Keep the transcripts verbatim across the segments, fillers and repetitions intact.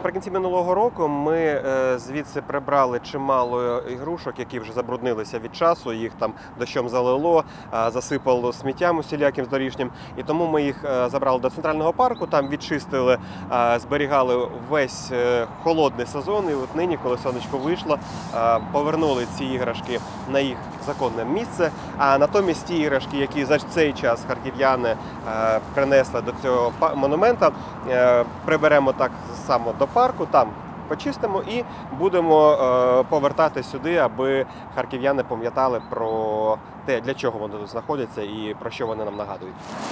Наприкінці минулого року ми звідси прибрали чимало ігрушок, які вже забруднилися від часу, їх там дощом залило, засипало сміттям усіляким доріжнім. І тому ми їх забрали до центрального парку, там відчистили, зберігали весь холодний сезон. І от нині, коли сонечко вийшло, повернули ці іграшки на їх законне місце. А натомість ті іграшки, які за цей час харків'яни принесли до цього монумента, приберемо так само до парку, там почистимо і будемо повертати сюди, аби харків'яни пам'ятали про те, для чого вони тут знаходяться і про що вони нам нагадують.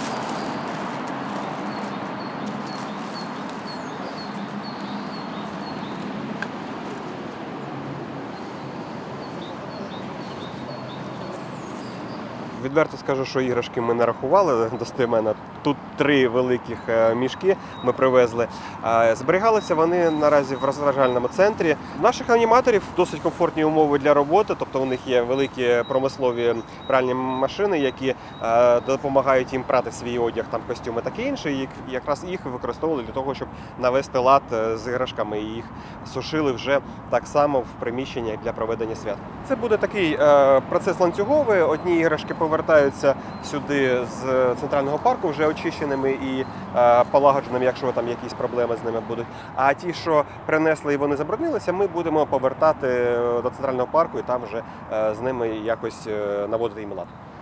Відверто скажу, що іграшки ми не рахували достеменно. Тут три великих мішки ми привезли. Зберігалися вони наразі в розважальному центрі. У наших аніматорів досить комфортні умови для роботи, тобто у них є великі промислові пральні машини, які допомагають їм прати свій одяг, там костюми таке інше. І якраз їх використовували для того, щоб навести лад з іграшками. І їх сушили вже так само в приміщеннях для проведення свят. Це буде такий процес ланцюговий. Одні іграшки повертаються сюди з центрального парку вже очищеними і е, полагодженими, якщо там якісь проблеми з ними будуть. А ті, що принесли і вони забруднилися, ми будемо повертати до центрального парку і там вже е, з ними якось е, наводити їм лад.